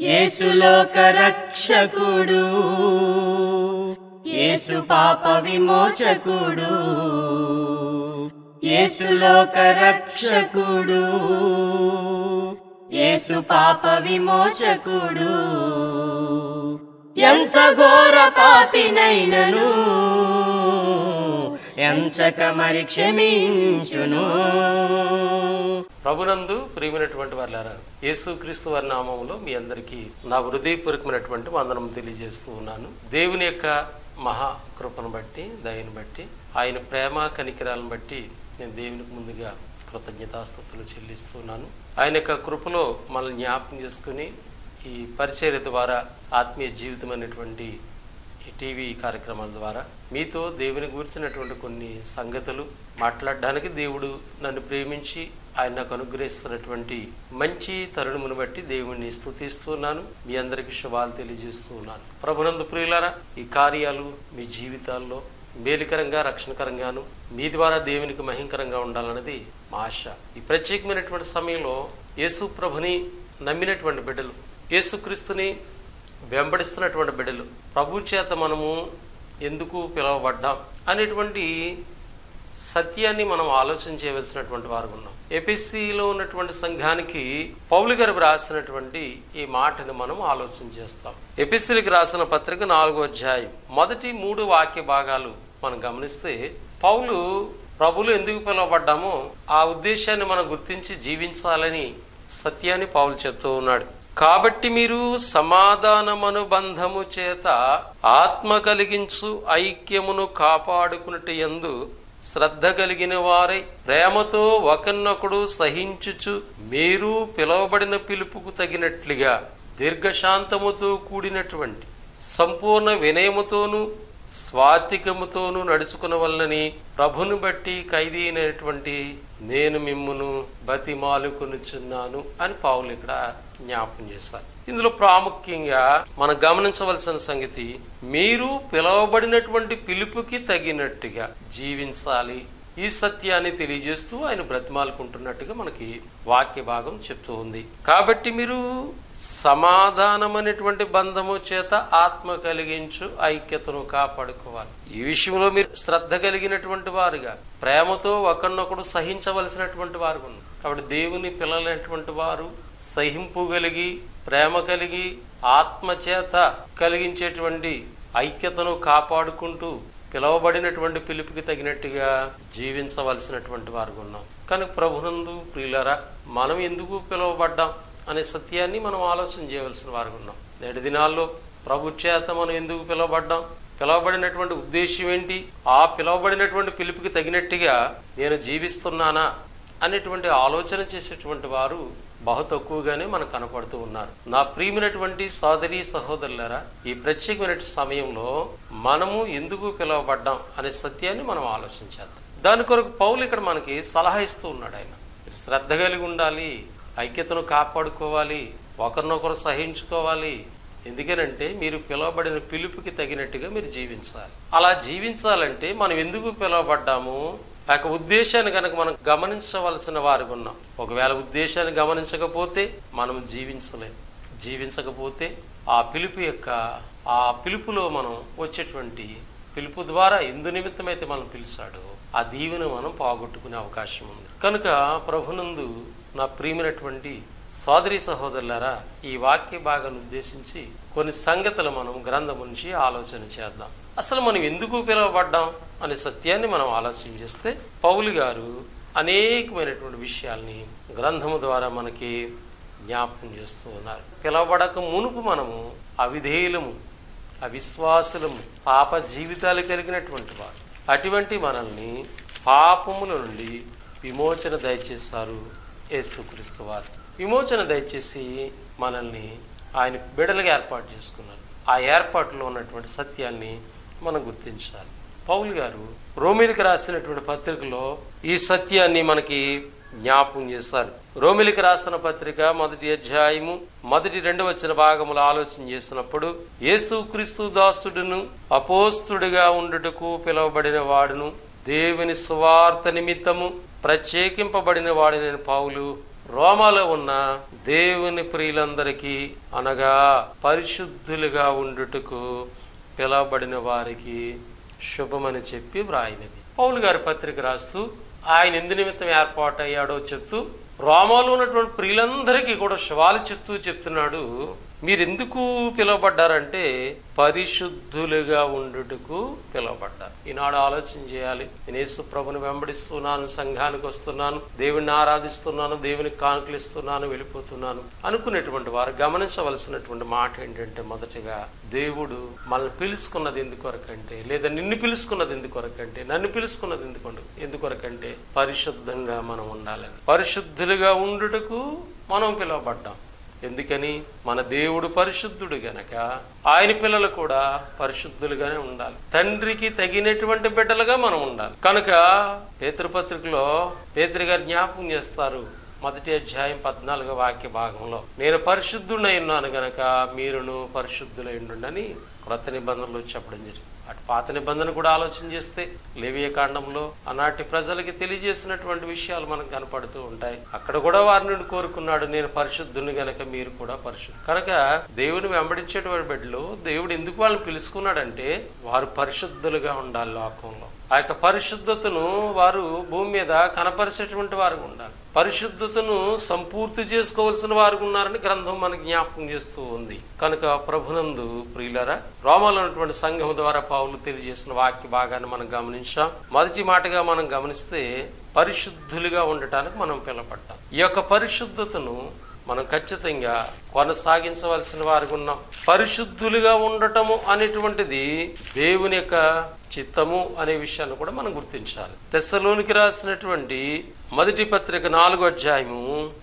యేసు లోక రక్షకుడు, యేసు పాప విమోచకుడు, యేసు లోక రక్షకుడు, యేసు పాప విమోచకుడు. ఎంత ఘోర పాపినైనను ఎంచక మరి క్షమించును. ప్రభునందు ప్రియమైనటువంటి వారులారా, యేసుక్రీస్తు వారి నామములో మీ అందరికీ నా హృదయపూర్వకమైనటువంటి వందనం తెలియజేస్తూ ఉన్నాను. దేవుని యొక్క మహాకృపను బట్టి, దయను బట్టి, ఆయన ప్రేమ కనికరాలను బట్టి నేను దేవునికి ముందుగా కృతజ్ఞతాస్తుతులు చెల్లిస్తున్నాను. ఆయన యొక్క కృపలో మనల్ని జ్ఞాపకం చేసుకుని ఈ పరిచర్య ద్వారా ఆత్మీయ జీవితం అనేటువంటి ఈ టీవీ కార్యక్రమాల ద్వారా మీతో దేవుని గురించినటువంటి కొన్ని సంగతులు మాట్లాడడానికి దేవుడు నన్ను ప్రేమించి ఆయన నాకు అనుగ్రహిస్తున్నటువంటి మంచి తరుణమును బట్టి దేవుణ్ణి స్తుతిస్తున్నాను. మీ అందరికీ శుభాలు తెలియజేస్తూ ఉన్నాను. ప్రభునందు ప్రియులారా, ఈ కార్యాలు మీ జీవితాల్లో మేలుకరంగా, రక్షణకరంగాను మీ ద్వారా దేవునికి మహింకరంగా ఉండాలన్నది మా ఆశ. ఈ ప్రత్యేకమైనటువంటి సమయంలో యేసు ప్రభుని నమ్మినటువంటి బిడ్డలు, యేసుక్రీస్తుని వెంబడిస్తున్నటువంటి బిడ్డలు, ప్రభు చేత మనము ఎందుకు పిలువబడ్డాం అనేటువంటి సత్యాన్ని మనం ఆలోచన చేయవలసినటువంటి వారు ఉన్నాం. ఎఫెసీలో ఉన్నటువంటి సంఘానికి పౌలు గారు రాసినటువంటి ఈ మాటను మనం ఆలోచన చేస్తాం. ఎఫెసీలకు రాసిన పత్రిక 4వ అధ్యాయం మొదటి 3 వాక్య భాగాలు మనం గమనిస్తే, పౌలు ప్రభులు ఎందుకు పిలువబడ్డామో ఆ ఉద్దేశాన్ని మనం గుర్తించి జీవించాలని సత్యాన్ని పౌలు చెప్తూ ఉన్నాడు. కాబట్టి మీరు సమాధానమనుబంధము చేత ఆత్మ కలిగించు ఐక్యమును కాపాడుకున్నట్టు యందు శ్రద్ధ కలిగిన వారై ప్రేమతో ఒకరినొకడు సహించుచు మీరు పిలువబడిన పిలుపుకు తగినట్లుగా దీర్ఘశాంతముతో కూడినటువంటి సంపూర్ణ వినయముతోనూ స్వాతికముతోనూ నడుచుకునవలనని ప్రభుని బట్టి ఖైదీ అయినటువంటి నేను మిమ్మును బతిమాలుకొనుచున్నాను అని పౌలు ఇక్కడ జ్ఞాపకం చేశారు. ఇందులో ప్రాముఖ్యంగా మనం గమనించవలసిన సంగతి, మీరు పిలువబడినటువంటి పిలుపుకి తగినట్టుగా జీవించాలి. ఈ సత్యాన్ని తెలియజేస్తూ ఆయన బ్రతిమాలుకుంటున్నట్టుగా మనకి వాక్య భాగం చెప్తూ ఉంది. కాబట్టి మీరు సమాధానం అనేటువంటి బంధము చేత ఆత్మ కలిగించు ఐక్యతను కాపాడుకోవాలి. ఈ విషయంలో మీరు శ్రద్ధ కలిగినటువంటి వారుగా, ప్రేమతో ఒకరినొకడు సహించవలసినటువంటి వారు ఉన్నారు. కాబట్టి దేవుని పిల్లలైనటువంటి వారు సహింపు కలిగి, ప్రేమ కలిగి, ఆత్మ చేత కలిగించేటువంటి ఐక్యతను కాపాడుకుంటూ పిలువబడినటువంటి పిలుపుకి తగినట్టుగా జీవించవలసినటువంటి వారు ఉన్నాం. కనుక ప్రభునందు ప్రియులారా, మనం ఎందుకు పిలువబడ్డాం అనే సత్యాన్ని మనం ఆలోచన చేయవలసిన వారు ఉన్నాం. నేటి దినాల్లో ప్రభు చేత మనం ఎందుకు పిలువబడ్డాం, పిలువబడినటువంటి ఉద్దేశం ఏంటి, ఆ పిలువబడినటువంటి పిలుపుకి తగినట్టుగా నేను జీవిస్తున్నానా అనేటువంటి ఆలోచన చేసేటువంటి వారు బహు తక్కువగానే మనకు కనపడుతూ ఉన్నారు. నా ప్రియమైనటువంటి సోదరి సహోదరులారా, ఈ ప్రత్యేకమైన సమయంలో మనము ఎందుకు పిలువబడ్డాం అనే సత్యాన్ని మనం ఆలోచించేద్దాం. దాని కొరకు పౌలు ఇక్కడ మనకి సలహా ఇస్తూ ఉన్నాడు. ఆయన శ్రద్ధ కలిగి ఉండాలి, ఐక్యతను కాపాడుకోవాలి, ఒకరినొకరు సహించుకోవాలి. ఎందుకనంటే మీరు పిలువబడిన పిలుపుకి తగినట్టుగా మీరు జీవించాలి. అలా జీవించాలంటే మనం ఎందుకు పిలువబడ్డాము ఆ యొక్క ఉద్దేశాన్ని కనుక మనం గమనించవలసిన వారు ఉన్నాం. ఒకవేళ ఉద్దేశాన్ని గమనించకపోతే మనం జీవించకపోతే ఆ పిలుపులో మనం వచ్చేటువంటి పిలుపు ద్వారా ఎందు నిమిత్తమైతే మనం పిలిచాడో ఆ దీవెను మనం పోగొట్టుకునే అవకాశం ఉంది. కనుక ప్రభునందు నా ప్రియమైనటువంటి సోదరి సహోదరులారా, ఈ వాక్య భాగాన్ని ఉద్దేశించి కొన్ని సంగతులు మనం గ్రంథం నుంచి ఆలోచన చేద్దాం. అసలు మనం ఎందుకు పిలువబడ్డాం అనే సత్యాన్ని మనం ఆలోచన చేస్తే, పౌలు గారు అనేకమైనటువంటి విషయాల్ని గ్రంథము ద్వారా మనకి జ్ఞాపకం చేస్తూ ఉన్నారు. పిలువబడక మునుపు మనము అవిధేయులము, అవిశ్వాసులము, పాప జీవితాలు కలిగినటువంటి వారు. అటువంటి మనల్ని పాపముల నుండి విమోచన దయచేశారు యేసుక్రీస్తు వారు. విమోచన దయచేసి మనల్ని ఆయన బిడ్డలుగా ఏర్పాటు చేసుకున్నారు. ఆ ఏర్పాటులో ఉన్నటువంటి సత్యాన్ని మనం గుర్తించాలి. పౌలు గారు రోమిలికి రాసినటువంటి పత్రికలో ఈ సత్యాన్ని మనకి జ్ఞాపకం చేస్తారు. రోమిలికి రాసిన పత్రిక 1వ అధ్యాయము 1-2 వచ్చిన భాగములు ఆలోచన చేసినప్పుడు, యేసుక్రీస్తు దాసుడును అపోస్తుడిగా ఉండుటకు పిలువబడిన వాడును దేవుని సువార్త నిమిత్తము ప్రత్యేకింపబడిన వాడినైన పౌలు రోమాలో ఉన్న దేవుని ప్రియులందరికీ అనగా పరిశుద్ధులుగా ఉండుటకు పిలవబడిన వారికి శుభమని చెప్పి వ్రాయినది. పౌలు గారి పత్రిక రాస్తూ ఆయన ఎందు నిమిత్తం ఏర్పాటయ్యాడో చెప్తూ రోమాలో ఉన్నటువంటి ప్రియులందరికీ కూడా శుభాలు చెప్తున్నాడు. మీరెందుకు పిలువబడ్డారంటే పరిశుద్ధులుగా ఉండుటకు పిలువబడ్డారు. ఈనాడు ఆలోచన చేయాలి. నేను యేసు ప్రభుని వెంబడిస్తున్నాను, సంఘానికి వస్తున్నాను, దేవుణ్ణి ఆరాధిస్తున్నాను, దేవునికి కానుకలు ఇస్తున్నాను, వెళ్ళిపోతున్నాను అనుకునేటువంటి వారు గమనించవలసినటువంటి మాట ఏంటంటే, మొదటిగా దేవుడు మనల్ని పిలుచుకున్నది ఎందుకొరకంటే, లేదా నిన్ను పిలుచుకున్నది ఎందుకొరకంటే, నన్ను పిలుచుకున్నది ఎందుకొరకంటే పరిశుద్ధంగా మనం ఉండాలని. పరిశుద్ధులుగా ఉండుటకు మనం పిలువబడ్డాం. ఎందుకని? మన దేవుడు పరిశుద్ధుడు గనక ఆయన పిల్లలు కూడా పరిశుద్ధులుగానే ఉండాలి. తండ్రికి తగినటువంటి బిడ్డలుగా మనం ఉండాలి. కనుక పేతురుపత్రికలో పేతురు గారు జ్ఞాపకం చేస్తారు, 1వ అధ్యాయం 14వ వాక్య భాగంలో, నేను పరిశుద్ధుడై ఉన్నాను గనక మీరును పరిశుద్ధులై ఉండండి క్రొత్త నిబంధనలు చెప్పడం జరిగింది. అటు పాత నిబంధన కూడా ఆలోచన చేస్తే లేవియ కాండంలో ఆనాటి ప్రజలకి తెలియజేసినటువంటి విషయాలు మనకు కనపడుతూ ఉంటాయి. అక్కడ కూడా వారిని కోరుకున్నాడు, నేను పరిశుద్ధుని గనక మీరు కూడా పరిశుద్ధులు. కనుక దేవుని వెంబడించేటువంటి బిడ్డలు దేవుడు ఎందుకు వాళ్ళని పిలుచుకున్నాడంటే వారు పరిశుద్ధులుగా ఉండాలి. లోకంలో ఆ యొక్క పరిశుద్ధతను వారు భూమి మీద కనపరిచేటువంటి వారు ఉండాలి. పరిశుద్ధతను సంపూర్తి చేసుకోవాల్సిన వారు ఉన్నారని గ్రంథం మనకు జ్ఞాపకం చేస్తూ ఉంది. కనుక ప్రభునందు ప్రియులారా, రోమాలో ఉన్నటువంటి సంఘం ద్వారా పౌలు తెలియజేసిన వాక్య భాగాన్ని మనం గమనించాం. మొదటి మాటగా మనం గమనిస్తే పరిశుద్ధులుగా ఉండటానికి మనం పిలువబడ్డాం. ఈ యొక్క పరిశుద్ధతను మనం ఖచ్చితంగా కొనసాగించవలసిన వారికి ఉన్నాం. పరిశుద్ధులుగా ఉండటము అనేటువంటిది దేవుని యొక్క చిత్తము అనే విషయాన్ని కూడా మనం గుర్తించాలి. తెస్సలోనికి రాసినటువంటి మొదటి పత్రిక 4వ అధ్యాయము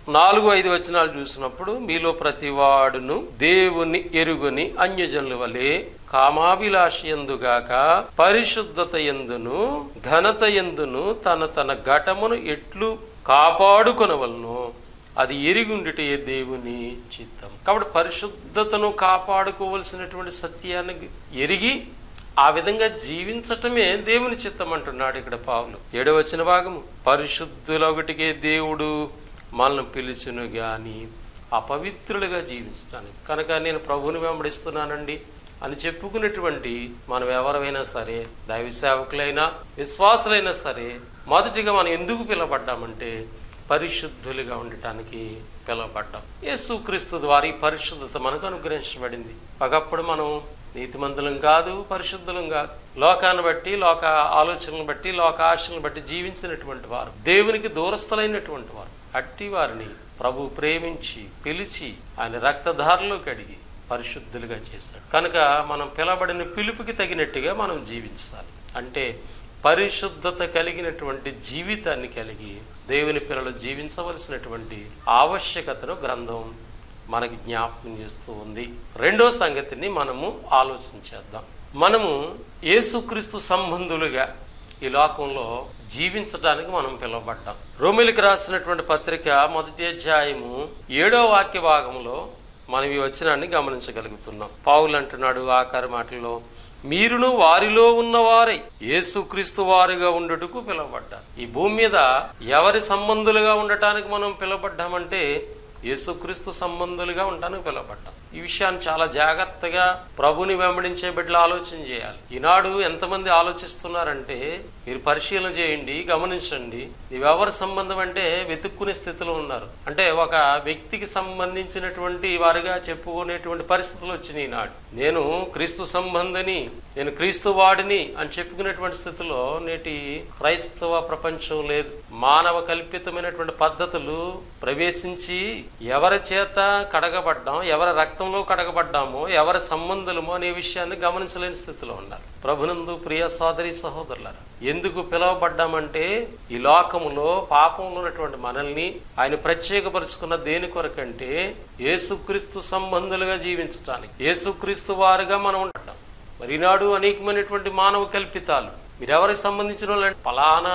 4-5 వచనాలు చూసినప్పుడు, మీలో ప్రతి వాడును దేవుని ఎరుగని అన్యజనుల వలె కామాభిలాష యందుగాక పరిశుద్ధత యందును ఘనత యందును తన ఘటమును ఎట్లు కాపాడుకొనవలెను, అది ఎరిగుండుటే దేవుని చిత్తం. కాబట్టి పరిశుద్ధతను కాపాడుకోవలసినటువంటి సత్యాన్ని ఎరిగి ఆ విధంగా జీవించటమే దేవుని చిత్తం అంటున్నాడు ఇక్కడ పౌలు. 7వ వచన భాగము, పరిశుద్ధులొకటికే దేవుడు మనల్ని పిలుచును గాని అపవిత్రులుగా జీవించడానికి. కనుక నేను ప్రభువుని వెంబడిస్తున్నానండి అని చెప్పుకునేటువంటి మనం ఎవరైనా సరే, దైవ సేవకులైనా విశ్వాసులైనా సరే, మొదటిగా మనం ఎందుకు పిలువబడ్డామంటే పరిశుద్ధులుగా ఉండటానికి పిలువబడ్డాం. యేసుక్రీస్తు ద్వారా ఈ పరిశుద్ధత మనకు అనుగ్రహించబడింది. ఒకప్పుడు మనం నీతిమంతులం కాదు, పరిశుద్ధులం కాదు. లోకాన్ని బట్టి, లోక ఆలోచనలను బట్టి, లోక ఆశలను బట్టి జీవించినటువంటి వారు, దేవునికి దూరస్థులైనటువంటి వారు. అట్టి వారిని ప్రభు ప్రేమించి పిలిచి ఆయన రక్తధారలో కడిగి పరిశుద్ధులుగా చేశాడు. కనుక మనం పిలబడిన పిలుపుకి తగినట్టుగా మనం జీవించాలి. అంటే పరిశుద్ధత కలిగినటువంటి జీవితాన్ని కలిగి దేవుని పిల్లలు జీవించవలసినటువంటి ఆవశ్యకతను గ్రంథం మనకి జ్ఞాపకం చేస్తూ ఉంది. రెండో సంగతిని మనము ఆలోచించేద్దాం. మనము యేసుక్రీస్తు సంబంధులుగా ఈ లోకంలో జీవించడానికి మనం పిలువబడ్డాం. రోమీయులకు రాసినటువంటి పత్రిక 1వ అధ్యాయము 7వ వాక్య భాగంలో మనం ఈ వచనాన్ని గమనించగలుగుతున్నాం. పౌలు అంటున్నాడు ఆఖరి మాటల్లో, మీరును వారిలో ఉన్నవారై యేసుక్రీస్తు వారిగా ఉండుటకు పిలువబడ్డారు. ఈ భూమి మీద ఎవరి సంబంధులుగా ఉండటానికి మనం పిలువబడ్డామంటే యేసుక్రీస్తు సంబంధులుగా ఉండటానికి పిలువబడ్డాం. ఈ విషయాన్ని చాలా జాగ్రత్తగా ప్రభుని వెంబడించే బిడ్డలు ఆలోచన చేయాలి. ఈనాడు ఎంతమంది ఆలోచిస్తున్నారంటే, మీరు పరిశీలన చేయండి, గమనించండి. ఇవెవరి సంబంధం అంటే వెతుక్కునే స్థితిలో ఉన్నారు. అంటే ఒక వ్యక్తికి సంబంధించినటువంటి వారుగా చెప్పుకునేటువంటి పరిస్థితులు వచ్చినాయి ఈనాడు. నేను క్రీస్తు సంబంధిని, నేను క్రీస్తు వాడిని అని చెప్పుకునేటువంటి స్థితిలో నేటి క్రైస్తవ ప్రపంచం లేదు. మానవ కల్పితమైనటువంటి పద్ధతులు ప్రవేశించి ఎవరి చేత కడగబడ్డాం, ఎవరి రక్తంలో కడగబడ్డామో, ఎవరి సంబంధులమో అనే విషయాన్ని గమనించలేని స్థితిలో ఉన్నారు. ప్రభునందు ప్రియ సోదరి సహోదరులారా, ఎందుకు పిలువబడ్డామంటే ఈ లోకములో పాపంలో ఉన్నటువంటి మనల్ని ఆయన ప్రత్యేకపరుచుకున్న దేని కొరకంటే యేసుక్రీస్తు సంబంధులుగా జీవించడానికి, యేసుక్రీస్తు వారుగా మనం ఉండటం. మరి ఈనాడు అనేకమైనటువంటి మానవ కల్పితాలు, మీరెవరికి సంబంధించిన వాళ్ళు, పలానా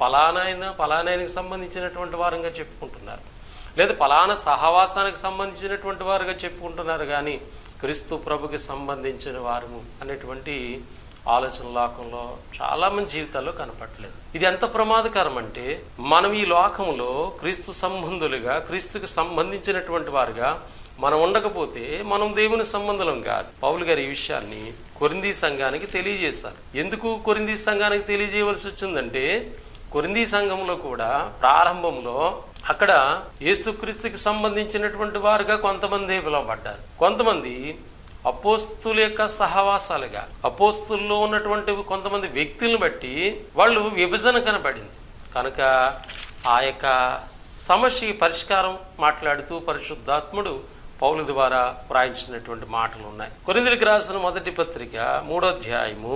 ఆయనకి సంబంధించినటువంటి వారంగా చెప్పుకుంటున్నారు, లేదా పలానా సహవాసానికి సంబంధించినటువంటి వారుగా చెప్పుకుంటున్నారు. కానీ క్రీస్తు ప్రభుకి సంబంధించిన వారు అనేటువంటి ఆలోచన లోకంలో చాలా మంది జీవితాల్లో కనపడలేదు. ఇది ఎంత ప్రమాదకరం అంటే, మనం ఈ లోకంలో క్రీస్తు సంబంధులుగా, క్రీస్తుకు సంబంధించినటువంటి వారుగా మనం ఉండకపోతే మనం దేవుని సంబంధులం కాదు. పౌలు గారు ఈ విషయాన్ని కొరింథీ సంఘానికి తెలియజేశారు. ఎందుకు కొరింథీ సంఘానికి తెలియజేయవలసి వచ్చిందంటే, కొరింథీ సంఘంలో కూడా ప్రారంభంలో అక్కడ యేసుక్రీస్తుకి సంబంధించినటువంటి వారుగా కొంతమంది పిలువబడ్డారు. కొంతమంది అపోస్తుల యొక్క సహవాసాలుగా, అపోస్తుల్లో ఉన్నటువంటి కొంతమంది వ్యక్తులను బట్టి వాళ్ళు విభజన కనబడింది. కనుక ఆ యొక్క సమస్య పరిష్కారం మాట్లాడుతూ పరిశుద్ధాత్ముడు పౌలు ద్వారా వ్రాయించినటువంటి మాటలు ఉన్నాయి. కొరింథీయులకు రాసిన మొదటి పత్రిక 3వ అధ్యాయము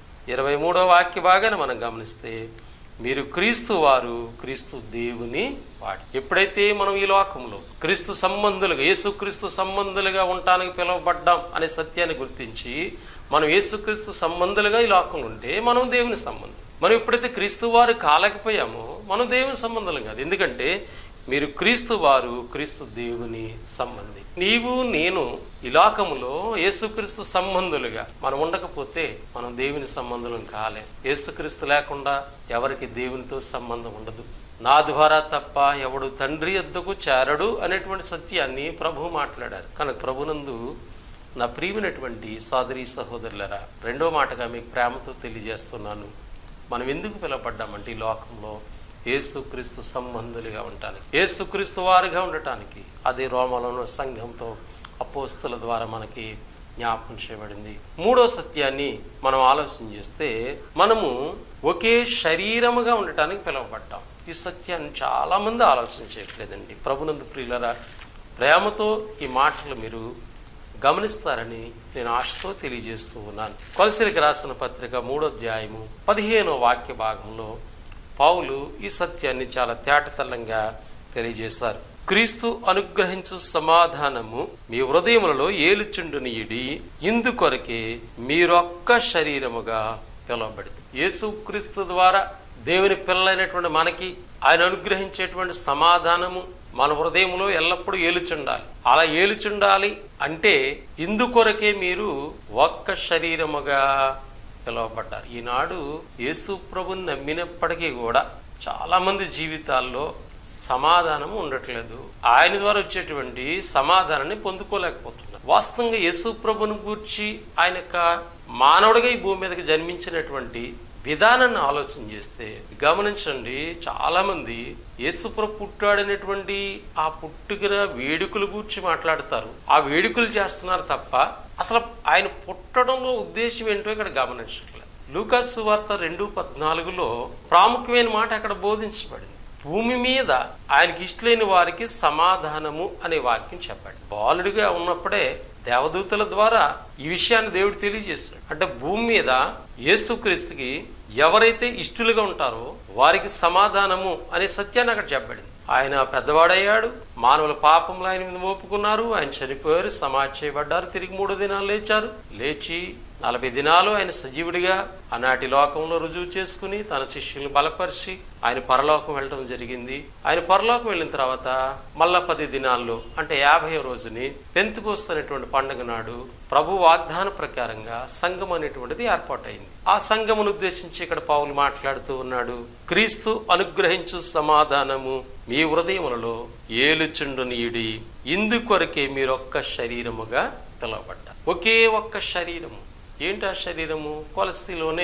23వ వాక్య భాగాన్ని మనం గమనిస్తే, మీరు క్రీస్తు వారు, క్రీస్తు దేవుని వాడు. ఎప్పుడైతే మనం ఈ లోకంలో క్రీస్తు సంబంధులుగా, యేసుక్రీస్తు సంబంధులుగా ఉండటానికి పిలువబడ్డాం అనే సత్యాన్ని గుర్తించి మనం యేసుక్రీస్తు సంబంధులుగా ఈ లోకంలో ఉంటే మనం దేవుని సంబంధం. మనం ఎప్పుడైతే క్రీస్తు వారు కాలేకపోయామో మనం దేవుని సంబంధులం కాదు. ఎందుకంటే మీరు క్రీస్తు వారు, క్రీస్తు దేవుని సంబంధి. నీవు నేను ఈ లోకములో యేసుక్రీస్తు సంబంధులుగా మనం ఉండకపోతే మనం దేవుని సంబంధులం కాలే. యేసుక్రీస్తు లేకుండా ఎవరికి దేవునితో సంబంధం ఉండదు. నా ద్వారా తప్ప ఎవడు తండ్రి యొద్దకు చేరడు అనేటువంటి సత్యాన్ని ప్రభువు మాట్లాడారు. కనుక ప్రభునందు నా ప్రియమైనటువంటి సోదరీ సహోదరులరా, రెండో మాటగా మీకు ప్రేమతో తెలియజేస్తున్నాను, మనం ఎందుకు పిలువబడ్డామంటే ఈ లోకంలో యేసుక్రీస్తు సంబంధులుగా ఉండటానికి, యేసుక్రీస్తు వారుగా ఉండటానికి. అదే రోమాలో సంఘంతో అపోస్తుల ద్వారా మనకి జ్ఞాపకం చేయబడింది. మూడో సత్యాన్ని మనం ఆలోచన చేస్తే, మనము ఒకే శరీరముగా ఉండటానికి పిలువబడ్డాం. ఈ సత్యాన్ని చాలా మంది ఆలోచన చేయట్లేదండి. ప్రభునందు ప్రియులరా, ప్రేమతో ఈ మాటలు మీరు గమనిస్తారని నేను ఆశతో తెలియజేస్తూ ఉన్నాను. కొలసీలకు రాసిన పత్రిక 3వ అధ్యాయము 15వ వాక్య భాగంలో పౌలు ఈ సత్యాన్ని చాలా తేటతెల్లంగా తెలియజేశారు. క్రీస్తు అనుగ్రహించు సమాధానము మీ హృదయములలో ఏలుచుండునియుడి, ఇందుకొరకే మీరొక్క శరీరముగా పిలువబడింది. యేసుక్రీస్తు ద్వారా దేవుని పిల్లలైనటువంటి మనకి ఆయన అనుగ్రహించేటువంటి సమాధానము మన హృదయంలో ఎల్లప్పుడూ ఏలుచుండాలి. అలా ఏలుచుండాలి అంటే ఇందుకొరకే మీరు ఒక్క శరీరముగా పిలువబడ్డారు. ఈనాడు యేసు ప్రభుని నమ్మినప్పటికీ కూడా చాలా మంది జీవితాల్లో సమాధానం ఉండట్లేదు. ఆయన ద్వారా వచ్చేటువంటి సమాధానాన్ని పొందుకోలేకపోతున్నారు. వాస్తవంగా యేసు ప్రభుని గూర్చి ఆయన యొక్క మానవుడిగా ఈ భూమి మీదకి జన్మించినటువంటి విధానాన్ని ఆలోచన చేస్తే గమనించండి, చాలా మంది యేసుప్రభు పుట్టాడనేటువంటి ఆ పుట్టుకన వేడుకలు గూర్చి మాట్లాడతారు, ఆ వేడుకలు చేస్తున్నారు తప్ప అసలు ఆయన పుట్టడంలో ఉద్దేశం ఏంటో ఇక్కడ గమనించట్లేదు. లూకాసు సువార్త 2:14లో ప్రాముఖ్యమైన మాట అక్కడ బోధించబడింది. భూమి మీద ఆయనకి ఇష్టలేని వారికి సమాధానము అనే వాక్యం చెప్పాడు. బాలుడిగా ఉన్నప్పుడే దేవదూతల ద్వారా ఈ విషయాన్ని దేవుడు తెలియజేశాడు. అంటే భూమి మీద యేసుక్రీస్తుకి ఎవరైతే ఇష్టలుగా ఉంటారో వారికి సమాధానము అనే సత్యాన్ని అక్కడ చెప్పబడింది. ఆయన పెద్దవాడయ్యాడు, మానవుల పాపంలో ఆయన మీద మోపుకున్నారు, ఆయన చనిపోయారు, సమాధి చేయబడ్డారు, తిరిగి 3 దినాలు లేచారు. లేచి 40 దినాలు ఆయన సజీవుడిగా ఆనాటి లోకంలో రుజువు చేసుకుని తన శిష్యులను బలపరిచి ఆయన పరలోకం వెళ్ళడం జరిగింది. ఆయన పరలోకం వెళ్ళిన తర్వాత మళ్ళా 10 దినాల్లో అంటే 50వ రోజుని పెంతెకోస్తు అనేటువంటి పండుగ నాడు ప్రభు వాగ్దాన ప్రకారంగా సంఘం అనేటువంటిది ఏర్పాటైంది. ఆ సంఘమును ఉద్దేశించి ఇక్కడ పౌలు మాట్లాడుతూ ఉన్నాడు. క్రీస్తు అనుగ్రహించు సమాధానము మీ హృదయములలో ఏలుచుండునీయుడి, ఇందుకొరకే మీరొక్క శరీరముగా పిలువబడ్డారు. ఒకే ఒక్క శరీరము. ఏంటి ఆ శరీరము? కొలసీలోనే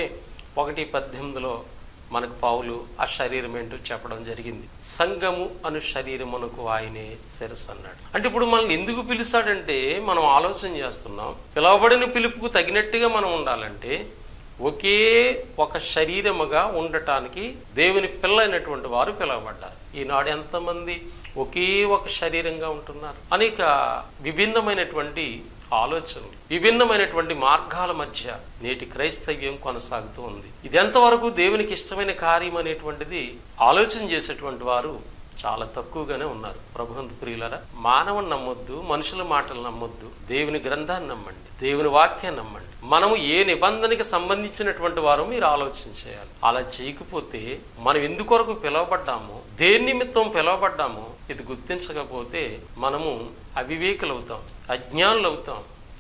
1:18లో మనకు పౌలు ఆ శరీరం ఏంటో చెప్పడం జరిగింది. సంఘము అను శరీరమునకు ఆయనే శిరస్సు అన్నాడు. అంటే ఇప్పుడు మనల్ని ఎందుకు పిలిచాడంటే మనం ఆలోచన చేస్తున్నాం. పిలువబడిన పిలుపుకు తగినట్టుగా మనం ఉండాలంటే ఒకే ఒక శరీరముగా ఉండటానికి దేవుని పిల్లైనటువంటి వారు పిలువబడ్డారు. ఈనాడు ఎంతమంది ఒకే ఒక శరీరంగా ఉంటున్నారు? అనేక విభిన్నమైనటువంటి ఆలోచనలు, విభిన్నమైనటువంటి మార్గాల మధ్య నేటి క్రైస్తవ్యం కొనసాగుతూ ఉంది. ఇది ఎంతవరకు దేవునికి ఇష్టమైన కార్యం అనేటువంటిది ఆలోచన చేసేటువంటి వారు చాలా తక్కువగానే ఉన్నారు. ప్రభునందు ప్రియులరా, మానవుని నమ్మొద్దు, మనుషుల మాటలు నమ్మొద్దు, దేవుని గ్రంథాన్ని నమ్మండి, దేవుని వాక్యాన్ని నమ్మండి. మనము ఏ నిబంధనకి సంబంధించినటువంటి వారు మీరు ఆలోచన చేయాలి. అలా చేయకపోతే మనం ఎందుకొరకు పిలువబడ్డామో, దేని నిమిత్తం పిలువబడ్డామో ఇది గుర్తించకపోతే మనము అవివేకులు అవుతాం, అజ్ఞానులు అవుతాం.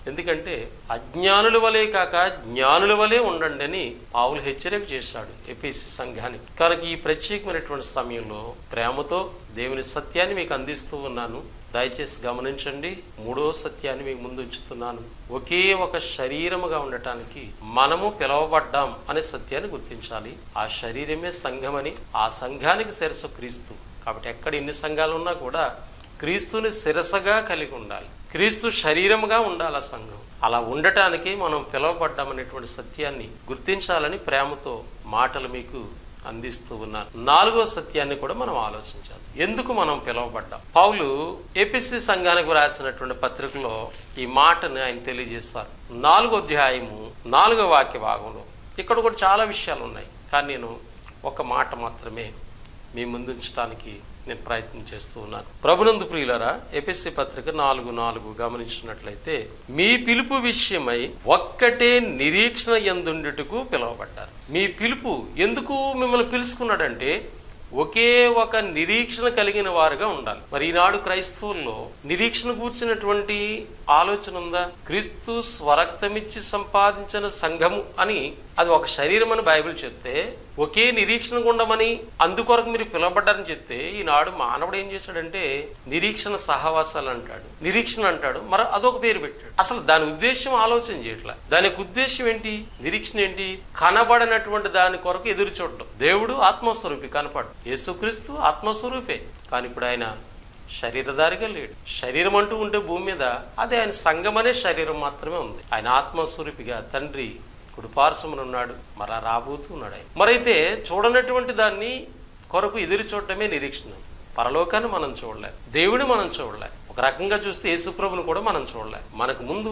ఎందుకంటే అజ్ఞానుల వలె కాక జ్ఞానుల వలె ఉండండి అని పౌలు హెచ్చరిక చేశాడు ఎఫెసీ సంఘానికి. కనుక ఈ ప్రత్యేకమైనటువంటి సమయంలో ప్రేమతో దేవుని సత్యాన్ని మీకు అందిస్తూ ఉన్నాను. దయచేసి గమనించండి. మూడో సత్యాన్ని మీకు ముందు ఉంచుతున్నాను. ఒకే ఒక శరీరముగా ఉండటానికి మనము పిలవబడ్డాం అనే సత్యాన్ని గుర్తించాలి. ఆ శరీరమే సంఘమని, ఆ సంఘానికి శిరస్సు క్రీస్తు. కాబట్టి ఎక్కడ ఎన్ని సంఘాలు ఉన్నా కూడా క్రీస్తుని శిరసగా కలిగి ఉండాలి. క్రీస్తు శరీరముగా ఉండాలి ఆ సంఘం. అలా ఉండటానికి మనం పిలవబడ్డామనేటువంటి సత్యాన్ని గుర్తించాలని ప్రేమతో మాటలు మీకు అందిస్తూ ఉన్నాను. నాలుగో సత్యాన్ని కూడా మనం ఆలోచించాలి. ఎందుకు మనం పిలవబడ్డాం? పౌలు ఎఫెసీ సంఘానికి రాసినటువంటి పత్రికలో ఈ మాటని ఆయన తెలియజేస్తారు. 4వ అధ్యాయము 4వ వాక్య భాగంలో. ఇక్కడ కూడా చాలా విషయాలు ఉన్నాయి, కానీ నేను ఒక మాట మాత్రమే మీ ముందుంచడానికి నేను ప్రయత్నం చేస్తూ ఉన్నాను. ప్రభునందు ప్రియులరా, ఎఫెసీ పత్రిక 4:4 గమనించినట్లయితే, మీ పిలుపు విషయమై ఒక్కటే నిరీక్షణ యందుండుటకు పిలువబడ్డారు. మీ పిలుపు ఎందుకు మిమ్మల్ని పిలుచుకున్నాడంటే ఒకే ఒక నిరీక్షణ కలిగిన వారుగా ఉండాలి. మరి ఈనాడు క్రైస్తవుల్లో నిరీక్షణ కూర్చున్నటువంటి ఆలోచన ఉందా? క్రీస్తు స్వరక్తమిచ్చి సంపాదించిన సంఘము అని అది ఒక శరీరం అని బైబిల్ చెప్తే, ఒకే నిరీక్షణ ఉండమని అందుకొరకు మీరు పిలవబడ్డారని చెప్తే, ఈనాడు మానవుడు ఏం చేశాడంటే నిరీక్షణ సహవాసాలు అంటాడు, నిరీక్షణ అంటాడు, మరి అదొక పేరు పెట్టాడు. అసలు దాని ఉద్దేశం ఆలోచన చేయట్లా. దానికి ఉద్దేశం ఏంటి? నిరీక్షణ ఏంటి? కనబడనటువంటి దాని కొరకు ఎదురు చూడడం. దేవుడు ఆత్మస్వరూపి, కనపడు. యేసుక్రీస్తు ఆత్మస్వరూపే, కానీ ఇప్పుడు ఆయన శరీరధారిగా లేడు. శరీరం అంటూ ఉంటే భూమి మీద అదే ఆయన సంఘం అనే శరీరం మాత్రమే ఉంది. ఆయన ఆత్మస్వరూపిగా తండ్రి కుడిపార్శ్వమున ఉన్నాడు, మరలా రాబోతున్నాడు ఆయన. మరైతే చూడనటువంటి దాన్ని కొరకు ఎదురు చూడటమే నిరీక్షణ. పరలోకాన్ని మనం చూడలే, దేవుని మనం చూడలే. ఒక రకంగా చూస్తే యేసుప్రభుని కూడా మనం చూడలే. మనకు ముందు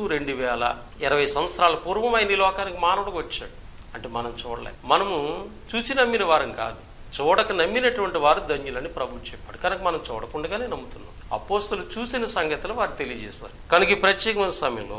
2020 సంవత్సరాల పూర్వం ఆయన ఈ లోకానికి మానవుడికి వచ్చాడు. అంటే మనం చూడలే. మనము చూచి నమ్మిన వారం కాదు, చూడక నమ్మినటువంటి వారు ధన్యులని ప్రభువు చెప్పాడు. కనుక మనం చూడకుండానే నమ్ముతున్నాం. అపోస్తలులు చూసిన సంగతులు వారు తెలియజేశారు. కనుక ఈ ప్రత్యేకమైన సమయంలో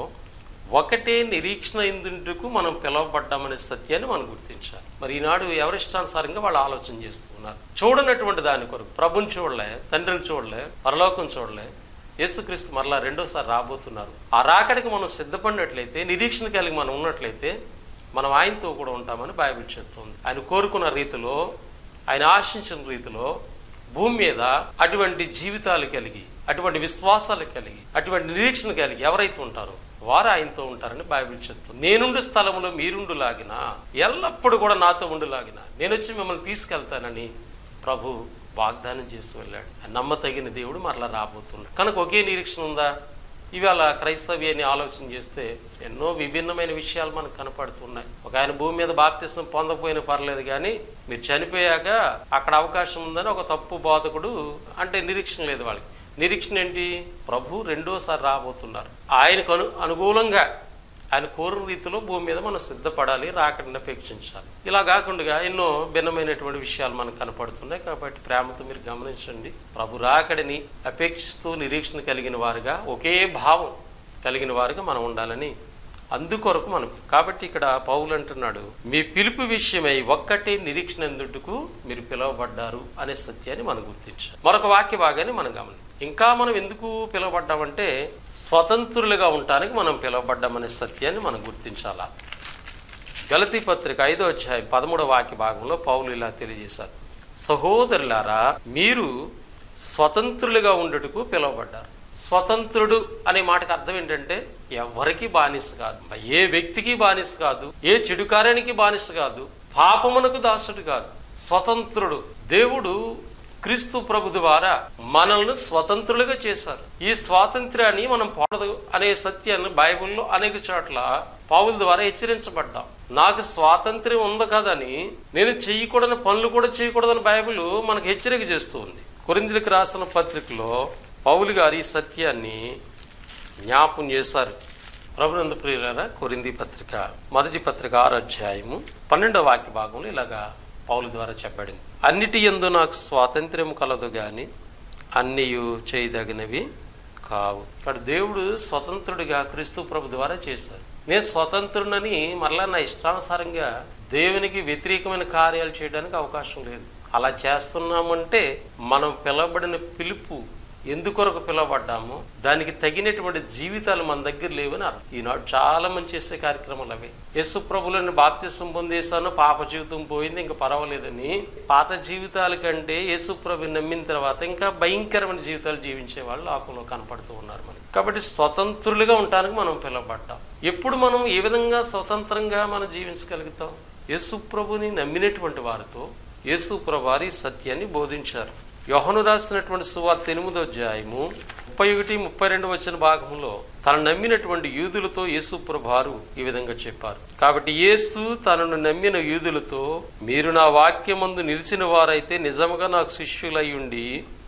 ఒకటే నిరీక్షణ ఎందుకు మనం పిలవబడ్డామనే సత్యాన్ని మనం గుర్తించాలి. మరి ఈనాడు ఎవరిష్టానుసారంగా వాళ్ళు ఆలోచన చేస్తూ ఉన్నారు. చూడనటువంటి దాని కొరకు ప్రభుని చూడలే, తండ్రిని చూడలే, పరలోకం చూడలే. యేసుక్రీస్తు మరలా రెండోసారి రాబోతున్నారు. ఆ రాకడికి మనం సిద్ధపడినట్లయితే, నిరీక్షణ కలిగి మనం ఉన్నట్లయితే మనం ఆయనతో కూడా ఉంటామని బైబిల్ చెప్తుంది. ఆయన కోరుకున్న రీతిలో, ఆయన ఆశించిన రీతిలో భూమి మీద అటువంటి జీవితాలు కలిగి, అటువంటి విశ్వాసాలు కలిగి, అటువంటి నిరీక్షణ కలిగి ఎవరైతే ఉంటారో వారు ఆయనతో ఉంటారని బైబిల్ చెప్తుంది. నేనుండు స్థలములో మీరుండు లాగిన, ఎల్లప్పుడూ కూడా నాతో ఉండులాగిన, నేను వచ్చి మిమ్మల్ని తీసుకెళ్తానని ప్రభు వాగ్దానం చేసి వెళ్ళాడు. నమ్మతగిన దేవుడు మరలా రాబోతున్నాడు. కనుక ఒకే నిరీక్షణ ఉందా? ఇవాళ క్రైస్తవ్యాన్ని ఆలోచన చేస్తే ఎన్నో విభిన్నమైన విషయాలు మనకు కనపడుతున్నాయి. ఒక ఆయన భూమి మీద బాప్తిసం పొందకపోయినా పర్లేదు, కానీ మీరు చనిపోయాక అక్కడ అవకాశం ఉందని ఒక తప్పు బోధకుడు అంటే నిరీక్షణ లేదు వాళ్ళకి. నిరీక్షణ ఏంటి? ప్రభు రెండోసారి రాబోతున్నారు. ఆయనకు అనుకూలంగా ఆయన కోరిన రీతిలో భూమి మీద మనం సిద్ధపడాలి, రాకడిని అపేక్షించాలి. ఇలా కాకుండా ఎన్నో భిన్నమైనటువంటి విషయాలు మనకు కనపడుతున్నాయి. కాబట్టి ప్రేమతో మీరు గమనించండి. ప్రభు రాకడిని అపేక్షిస్తూ నిరీక్షణ కలిగిన వారుగా, ఒకే భావం కలిగిన వారుగా మనం ఉండాలని అందుకొరకు మనం. కాబట్టి ఇక్కడ పౌలు అంటున్నాడు, మీ పిలుపు విషయమై ఒక్కటే నిరీక్షణ ఎందుకు మీరు పిలువబడ్డారు అనే సత్యాన్ని మనం గుర్తించాలి. మరొక వాక్య భాగాన్ని మనం గమనించాలి. ఇంకా మనం ఎందుకు పిలువబడ్డామంటే స్వతంత్రులుగా ఉండటానికి మనం పిలువబడ్డామనే సత్యాన్ని మనం గుర్తించాలా. గలతీ పత్రిక 5వ అధ్యాయం 13వ వాక్య భాగంలో పౌలు ఇలా తెలియజేశారు, సహోదరులారా మీరు స్వతంత్రులుగా ఉండుటకు పిలువబడ్డారు. స్వతంత్రుడు అనే మాటకు అర్థం ఏంటంటే ఎవరికి బానిస కాదు, ఏ వ్యక్తికి బానిస కాదు, ఏ చెడు కార్యానికి బానిస కాదు, పాపమునకు దాసుడు కాదు. స్వతంత్రుడు. దేవుడు క్రీస్తు ప్రభు ద్వారా మనల్ని స్వతంత్రులుగా చేశారు. ఈ స్వాతంత్ర్యాన్ని మనం పొందదు అనే సత్యాన్ని బైబిల్లో అనేక చోట్ల పౌలు ద్వారా హెచ్చరించబడ్డాం. నాకు స్వాతంత్ర్యం ఉంది కదని నేను చేయకూడని పనులు కూడా చేయకూడదని బైబిల్ మనకు హెచ్చరిక చేస్తూ ఉంది. కొరింథీయులకు రాసిన పత్రికలో పౌలు గారు ఈ సత్యాన్ని జ్ఞాపం చేశారు. ప్రభునందు ప్రియులారా, కొరింథీ పత్రిక 1వ పత్రిక 6వ అధ్యాయము 12వ వాక్య భాగంలో ఇలాగా పౌలు ద్వారా చెప్పబడింది, అన్నిటి యందు నాకు స్వాతంత్ర్యం కలదు గాని అన్నియు చేయదగినవి కావు. ఇక్కడ దేవుడు స్వతంత్రుడిగా క్రీస్తు ప్రభు ద్వారా చేశారు. నేను స్వతంత్రునని మరలా నా ఇష్టానుసారంగా దేవునికి వ్యతిరేకమైన కార్యాలు చేయడానికి అవకాశం లేదు. అలా చేస్తున్నామంటే మనం పిలవబడిన పిలుపు ఎందుకొరకు పిలువబడ్డామో దానికి తగినటువంటి జీవితాలు మన దగ్గర లేవని అర్థం. ఈనాడు చాలా మంది చేసే కార్యక్రమాలు అవి. యేసు ప్రభులను బాప్తిసం పొందేశాను, పాప జీవితం పోయింది, ఇంకా పర్వాలేదని పాత జీవితాల కంటే యేసు ప్రభుని నమ్మిన తర్వాత ఇంకా భయంకరమైన జీవితాలు జీవించే వాళ్ళు లోకంలో కనపడుతూ ఉన్నారు మనకి. కాబట్టి స్వతంత్రులుగా ఉండడానికి మనం పిలువబడ్డాం. ఎప్పుడు మనం ఏ విధంగా స్వతంత్రంగా మనం జీవించగలుగుతాం? యేసు ప్రభుని నమ్మినటువంటి వారితో యేసు ప్రభు వారి సత్యాన్ని బోధించారు. యోహాను రాసినటువంటి సువార్త 8వ అధ్యాయము 31-32 వచ్చిన భాగంలో తను నమ్మినటువంటి యూదులతో యేసు ప్రభు వారు ఈ విధంగా చెప్పారు. కాబట్టి యేసు తనను నమ్మిన యూదులతో, మీరు నా వాక్యమందు నిలిచిన వారైతే నిజముగా నాకు శిష్యులై ఉండి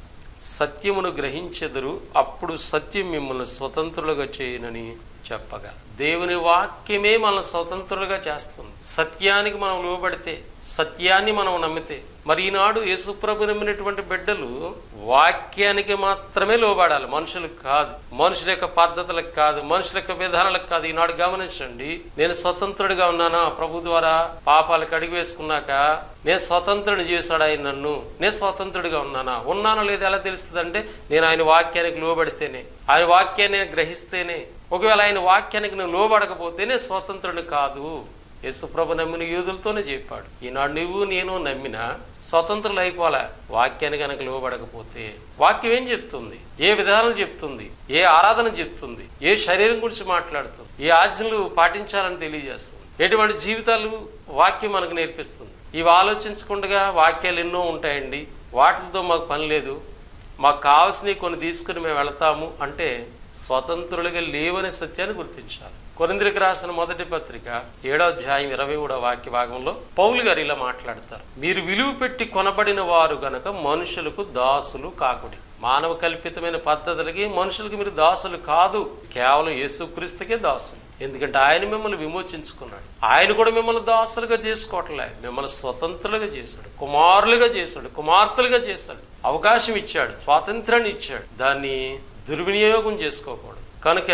సత్యమును గ్రహించెదరు, అప్పుడు సత్యం మిమ్మల్ని స్వతంత్రులుగా చేయనని చెప్పగా, దేవుని వాక్యమే మనల్ని స్వతంత్రులుగా చేస్తుంది. సత్యానికి మనం లోబడితే, సత్యాన్ని మనం నమ్మితే. మరి ఈనాడు యేసుప్రభు నమ్మినటువంటి బిడ్డలు వాక్యానికి మాత్రమే లోబడాలి, మనుషులకు కాదు, మనుషుల యొక్క పద్ధతులకు కాదు, మనుషుల యొక్క విధానాలకు కాదు. ఈనాడు గమనించండి, నేను స్వతంత్రుడిగా ఉన్నానా? ప్రభు ద్వారా పాపాలకు అడిగి వేసుకున్నాక నేను స్వతంత్రుని చేశాడు ఆయన నన్ను. నేను స్వతంత్రుడిగా ఉన్నానా లేదా ఎలా తెలుస్తుంది అంటే, నేను ఆయన వాక్యానికి లోబడితేనే, ఆయన వాక్యాన్ని గ్రహిస్తేనే. ఒకవేళ ఆయన వాక్యానికి నువ్వు లోబడకపోతేనే స్వతంత్రుని కాదు. యేసుప్రభు నమ్మిన యూదులతోనే చెప్పాడు. ఈనాడు నువ్వు నేను నమ్మినా స్వతంత్రులు అయిపోలే. వాక్యాన్ని కనుక లోబడకపోతే వాక్యం ఏం చెప్తుంది, ఏ విధానం చెప్తుంది, ఏ ఆరాధన చెప్తుంది, ఏ శరీరం గురించి మాట్లాడుతుంది, ఏ ఆజ్ఞలు పాటించాలని తెలియజేస్తుంది, ఎటువంటి జీవితాలు వాక్యం మనకు నేర్పిస్తుంది. ఇవి ఆలోచించకుండా వాక్యాలు ఎన్నో ఉంటాయండి, వాటితో మాకు పని లేదు, మాకు కావాల్సినవి కొన్ని తీసుకుని మేము వెళతాము అంటే స్వతంత్రులుగా లేవనే సత్యాన్ని గుర్తించాలి. కొరింథీయులకు రాసిన మొదటి పత్రిక 7వ అధ్యాయం 23వ వాక్య భాగంలో పౌలు గారు ఇలా మాట్లాడతారు. మీరు విలువ పెట్టి కొనబడిన వారు గనక మనుషులకు దాసులు కాకుడి. మానవ కల్పితమైన పద్ధతులకి మనుషులకి మీరు దాసులు కాదు, కేవలం యేసుక్రీస్తుకే దాసులు. ఎందుకంటే ఆయన మిమ్మల్ని విమోచించుకున్నాడు. ఆయన కూడా మిమ్మల్ని దాసులుగా చేసుకోవట్లే, మిమ్మల్ని స్వతంత్రులుగా చేశాడు, కుమారులుగా చేశాడు, కుమార్తెలుగా చేశాడు, అవకాశం ఇచ్చాడు, స్వాతంత్రాన్ని ఇచ్చాడు. దాన్ని దుర్వినియోగం చేసుకోకూడదు. కనుక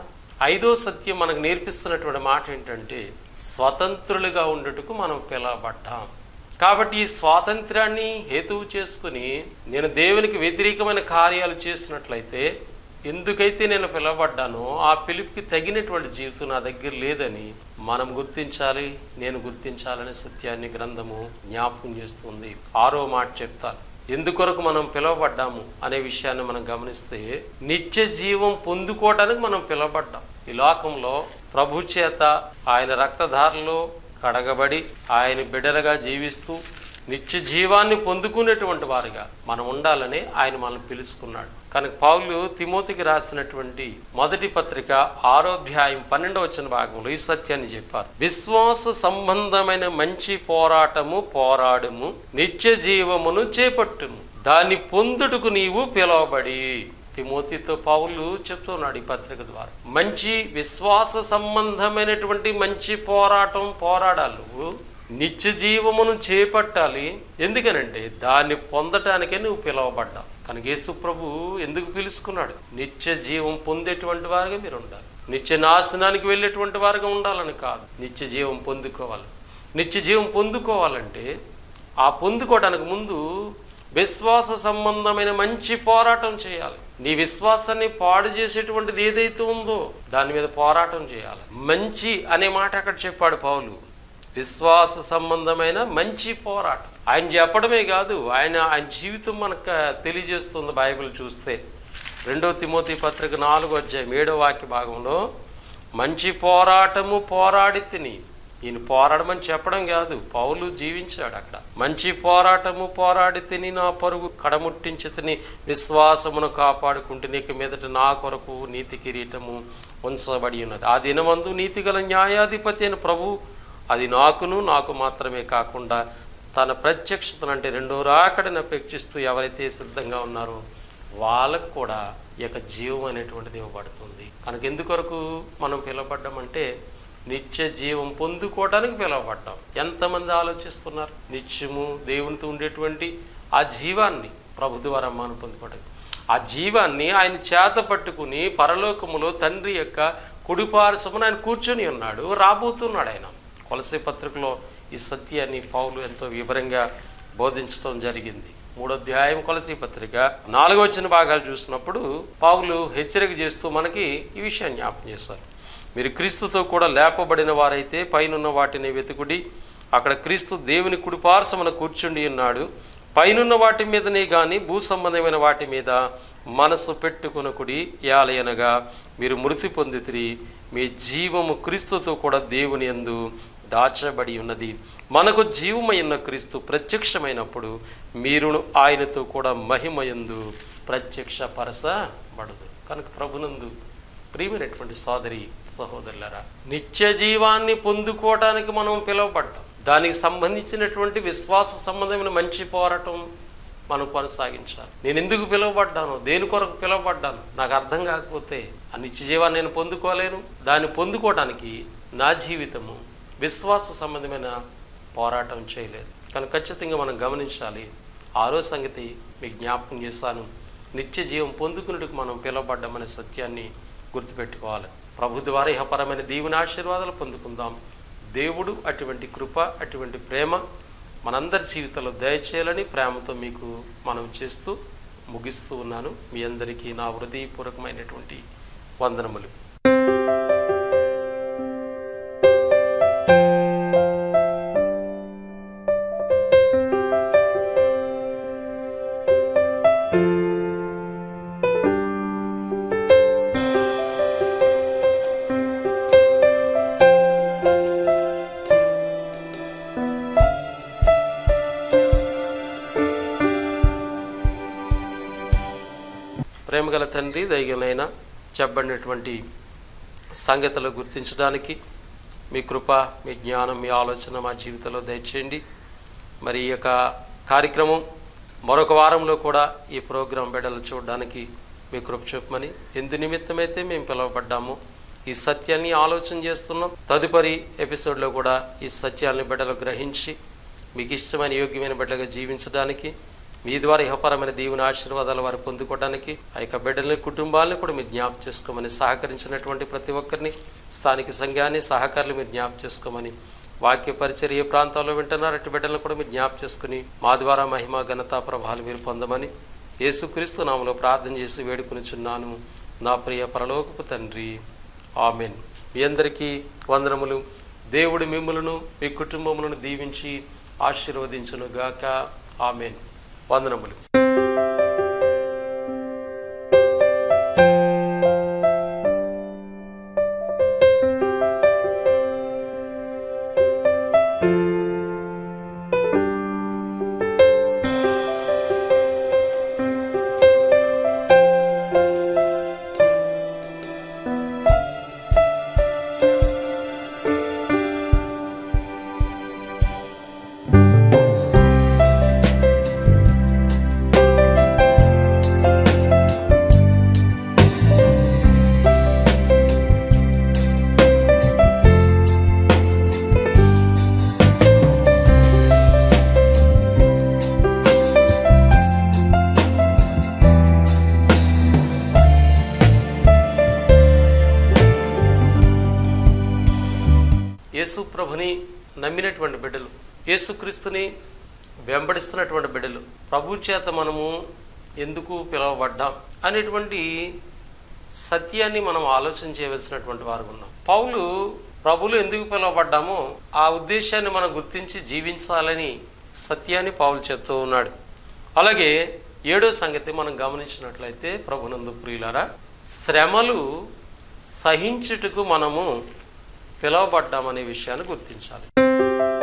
5వ సత్యం మనకు నేర్పిస్తున్నటువంటి మాట ఏంటంటే, స్వతంత్రులుగా ఉండుటకు మనం పిలవబడ్డాం. కాబట్టి ఈ స్వాతంత్రాన్ని హేతువు చేసుకుని నేను దేవునికి వ్యతిరేకమైన కార్యాలు చేసినట్లయితే, ఎందుకైతే నేను పిలవబడ్డానో ఆ పిలుపుకి తగినటువంటి జీవితం నా దగ్గర లేదని మనం గుర్తించాలి, నేను గుర్తించాలనే సత్యాన్ని గ్రంథము జ్ఞాపకం చేస్తుంది. 6వ మాట చెప్తాను. ఎందుకొరకు మనం పిలువబడ్డాము అనే విషయాన్ని మనం గమనిస్తే, నిత్య జీవం పొందుకోవడానికి మనం పిలువబడ్డాం. ఈ లోకంలో ప్రభు చేత ఆయన రక్తధారలో కడగబడి ఆయన బిడ్డలుగా జీవిస్తూ నిత్య జీవాన్ని పొందుకునేటువంటి వారిగా మనం ఉండాలని ఆయన మనల్ని పిలుచుకున్నాడు. కనుక పౌలు తిమోతికి రాసినటువంటి మొదటి పత్రిక 6వ అధ్యాయం 12వ వచన భాగంలో ఈ సత్యాన్ని చెప్పారు. విశ్వాస సంబంధమైన మంచి పోరాటము పోరాడము, నిత్య జీవమును చేపట్టుము, దాన్ని పొందుటకు నీవు పిలువబడి. తిమోతితో పౌలు చెప్తున్నాడు ఈ పత్రిక ద్వారా. మంచి విశ్వాస సంబంధమైనటువంటి మంచి పోరాటం పోరాడాలి, నువ్వు నిత్య జీవమును చేపట్టాలి. ఎందుకనంటే దాన్ని పొందటానికే నువ్వు పిలువబడ్డావు. కనుక యేసు ప్రభు ఎందుకు పిలుచుకున్నాడు? నిత్య జీవం పొందేటువంటి వారుగా మీరు ఉండాలి, నిత్య నాశనానికి వెళ్ళేటువంటి వారుగా ఉండాలని కాదు, నిత్య జీవం పొందుకోవాలి. నిత్య జీవం పొందుకోవాలంటే ఆ పొందుకోవడానికి ముందు విశ్వాస సంబంధమైన మంచి పోరాటం చేయాలి. నీ విశ్వాసాన్ని పాడు చేసేటువంటిది ఏదైతే ఉందో దాని మీద పోరాటం చేయాలి. మంచి అనే మాట అక్కడ చెప్పాడు పౌలు. విశ్వాస సంబంధమైన మంచి పోరాటం ఆయన చెప్పడమే కాదు, ఆయన జీవితం మనకు తెలియజేస్తుంది. బైబిల్ చూస్తే 2వ తిమోతి పత్రిక 4వ అధ్యాయం 7వ వాక్య భాగంలో మంచి పోరాటము పోరాడి తిని, ఈయన పోరాడమని చెప్పడం కాదు, పౌలు జీవించాడు అక్కడ. మంచి పోరాటము పోరాడి తిని నా పరుగు కడముట్టించి తిని విశ్వాసమును కాపాడుకుంటే నీకు మీదట నా కొరకు నీతి కిరీటము ఉంచబడి ఉన్నది. ఆ దినమందు నీతిగల న్యాయాధిపతి అయిన ప్రభు అది నాకు మాత్రమే కాకుండా తన ప్రత్యక్షతను అంటే రెండో రాకడని అపేక్షిస్తూ ఎవరైతే సిద్ధంగా ఉన్నారో వాళ్ళకు కూడా ఈ యొక్క జీవం అనేటువంటిది ఇవ్వబడుతుంది. కనుక ఎందుకొరకు మనం పిలువబడ్డామంటే నిత్య జీవం పొందుకోవడానికి పిలువబడ్డాం. ఎంతమంది ఆలోచిస్తున్నారు నిత్యము దేవునితో ఉండేటువంటి ఆ జీవాన్ని ప్రభు ద్వారా మనం పొందుకోవడానికి? ఆ జీవాన్ని ఆయన చేత పట్టుకుని పరలోకములో తండ్రి యొక్క కుడిపార్శ్వమున ఆయన కూర్చొని ఉన్నాడు, రాబోతున్నాడు ఆయన. కొలసీ పత్రికలో ఈ సత్యాన్ని పౌలు ఎంతో వివరంగా బోధించడం జరిగింది. 3వ అధ్యాయం కొలసీ పత్రిక 4వ వచన భాగాలు చూసినప్పుడు పౌలు హెచ్చరిక చేస్తూ మనకి ఈ విషయాన్ని జ్ఞాపకం చేశారు. మీరు క్రీస్తుతో కూడా లేపబడిన వారైతే పైనున్న వాటిని వెతుకుడి, అక్కడ క్రీస్తు దేవుని కుడిపార్శ్వమున కూర్చుండి ఉన్నాడు. పైనున్న వాటి మీదనే గాని భూ సంబంధమైన వాటి మీద మనసు పెట్టుకొనకుడి, యాలయనగా మీరు మృతి పొందితిరి, మీ జీవము క్రీస్తుతో కూడా దేవుని యందు దాచబడి ఉన్నది. మనకు జీవమైన క్రీస్తు ప్రత్యక్షమైనప్పుడు మీరును ఆయనతో కూడా మహిమయందు ప్రత్యక్షపరచబడదు. కనుక ప్రభునందు ప్రియమైనటువంటి సోదరి సహోదరులారా, నిత్య జీవాన్ని పొందుకోవటానికి మనం పిలువబడ్డాం. దానికి సంబంధించినటువంటి విశ్వాస సంబంధమైన మంచి పోరాటం మనం కొనసాగించాలి. నేను ఎందుకు పిలువబడ్డాను, దేని కొరకు పిలువబడ్డాను నాకు అర్థం కాకపోతే ఆ నిత్య జీవాన్ని నేను పొందుకోలేను. దాన్ని పొందుకోవడానికి నా జీవితము విశ్వాస సంబంధమైన పోరాటం చేయలేదు. కనుక ఖచ్చితంగా మనం గమనించాలి. 6వ సంగతి మీకు జ్ఞాపకం చేస్తాను. నిత్య జీవం పొందుకున్నట్టుకు మనం పిలువబడ్డామనే సత్యాన్ని గుర్తుపెట్టుకోవాలి. ప్రభు ద్వారా ఇహపరమైన దీవెన ఆశీర్వాదాలు పొందుకుందాం. దేవుడు అటువంటి కృప, అటువంటి ప్రేమ మనందరి జీవితంలో దయచేయాలని ప్రేమతో మీకు మనం చేస్తూ ముగిస్తూ ఉన్నాను. మీ అందరికీ నా హృదయపూర్వకమైనటువంటి వందనములు. ప్రేమగల తండ్రి, దయగలైన చెప్పబడినటువంటి సంగతులు గుర్తించడానికి మీ కృప, మీ జ్ఞానం, మీ ఆలోచన మా జీవితంలో దయచేయండి. మరి ఈ యొక్క కార్యక్రమం మరొక వారంలో కూడా ఈ ప్రోగ్రాం బిడ్డలు చూడడానికి మీ కృప చూపమని, ఎందు నిమిత్తమైతే మేము పిలువబడ్డాము ఈ సత్యాన్ని ఆలోచన చేస్తున్నాం. తదుపరి ఎపిసోడ్లో కూడా ఈ సత్యాన్ని బిడ్డలు గ్రహించి మీకు ఇష్టమైన యోగ్యమైన బిడ్డగా జీవించడానికి, మీ ద్వారా ఇహపరమైన దీవెన ఆశీర్వాదాలు వారు పొందుకోవడానికి ఆ యొక్క బిడ్డలని, కుటుంబాలను కూడా మీరు జ్ఞాపకం చేసుకోమని, సహకరించినటువంటి ప్రతి ఒక్కరిని, స్థానిక సంఘాన్ని, సహకారులు మీరు జ్ఞాపకం చేసుకోమని, వాక్య పరిచర్య ఏ ప్రాంతాల్లో వింటున్నారు అటు బిడ్డలను కూడా మీరు జ్ఞాపకం చేసుకుని మా ద్వారా మహిమ, ఘనత, ప్రభావాలు మీరు పొందమని యేసుక్రీస్తు నామములో ప్రార్థన చేసి వేడుకొనుచున్నాను నా ప్రియ పరలోకపు తండ్రి, ఆమెన్. మీ అందరికీ వందనములు. దేవుడు మిమ్ములను మీ కుటుంబములను దీవించి ఆశీర్వదించును గాక. ఆమెన్. వందనములు. యేసు ప్రభుని నమ్మినటువంటి బిడ్డలు, యేసుక్రీస్తుని వెంబడిస్తున్నటువంటి బిడ్డలు, ప్రభు చేత మనము ఎందుకు పిలువబడ్డాం అనేటువంటి సత్యాన్ని మనం ఆలోచన చేయవలసినటువంటి వారు ఉన్నాం. పౌలు ప్రభులు ఎందుకు పిలువబడ్డామో ఆ ఉద్దేశాన్ని మనం గుర్తించి జీవించాలని సత్యాన్ని పౌలు చెప్తూ ఉన్నాడు. అలాగే 7వ సంగతి మనం గమనించినట్లయితే, ప్రభునందు ప్రియులారా, శ్రమలు సహించుటకు మనము పిలువబడ్డామనే విషయాన్ని గుర్తించాలి.